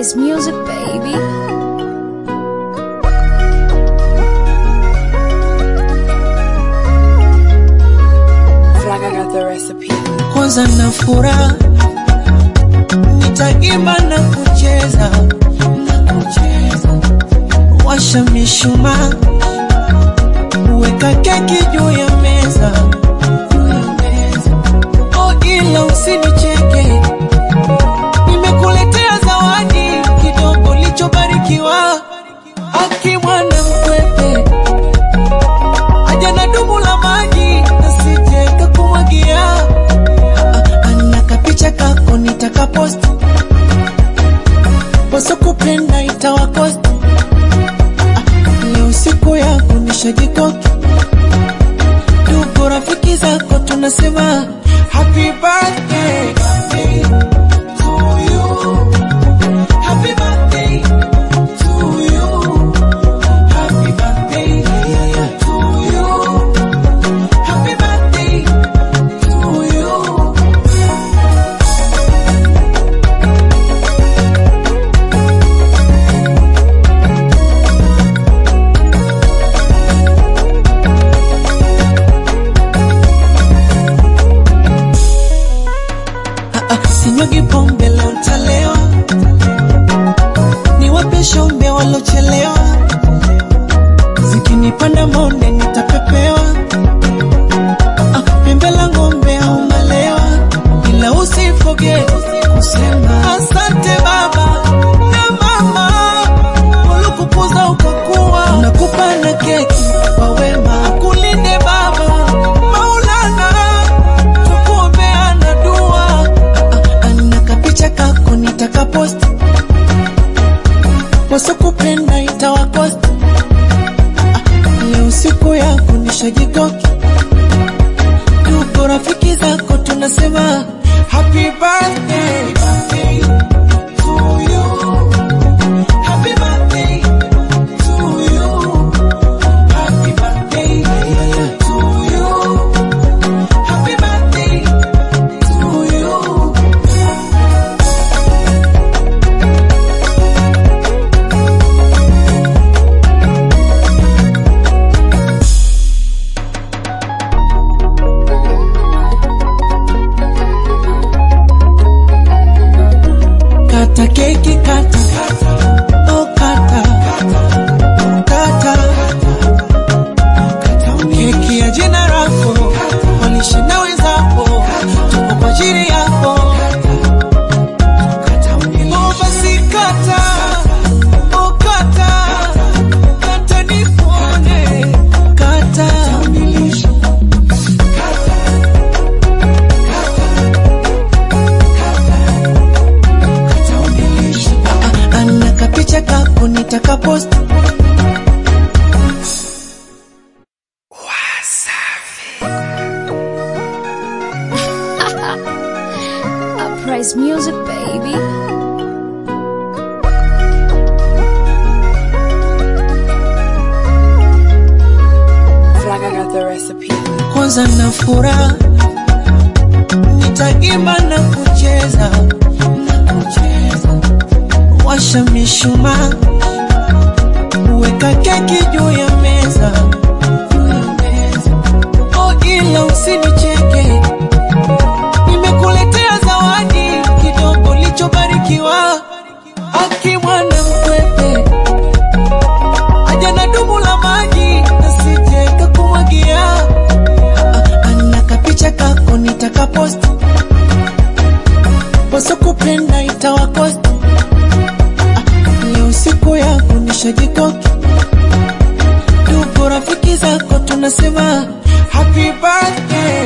Uprise music, baby. Flag, I got the recipe. Kwanza na furaha, nitaimba na kucheza, washa mishumaa, weka keki juu ya meza. Oh, ila usinicheke, nimekuletea zawadi kidogo lichobarikiwa. Aki mwana mkwepe, aja na dumu la maji, nasije kakumwagia. Anaka picha kako nitaka post, waso kupenda itawakost. Leo siku yako nishajikoki, ndugu rafiki zako tunasema happy birthday to you, happy birthday to you, happy birthday to you, happy birthday to you. Sinyagi pombe leo ntalewa, niwape shombe walochelewa. Zikinipanda monde nitapepewa, pembe la ngombe au malewa. Ila usiforget kusema asante baba na mama, ulikukuza ukakuwa. Nakupa na keki kwa wema, kulinde baba Maulana, tukuombea na dua. Picha kako nitaka post, waso kupenda itawakost. Leo siku yako nishajikoki, ndugu rafiki zako tunasema happy birthday to you, happy birthday to you, happy birthday to you, happy birthday to you. Kata keki kata, oh kata, kata, keki ya jina lako, walishe na wenzako, tuko kwa ajili yako. Oh basi kata, oh kata, kata nipone, kata, picha kako nitaka post. Uprise music, baby. Flag, I got the recipe. Kwanza na furaha, nitaimba na kucheza, washa mishumaa, weka keki juu ya meza. Oh, ila usinicheke, nimekuletea zawadi kidogo lichobarikiwa. Aki mwana mkwepe, aja na dumu la maji, nasije kakumwagia. Anaka picha kako nitaka post, waso kupenda itawakost. Leo siku yako nishajikoki, ndugu rafiki zako tunasema happy birthday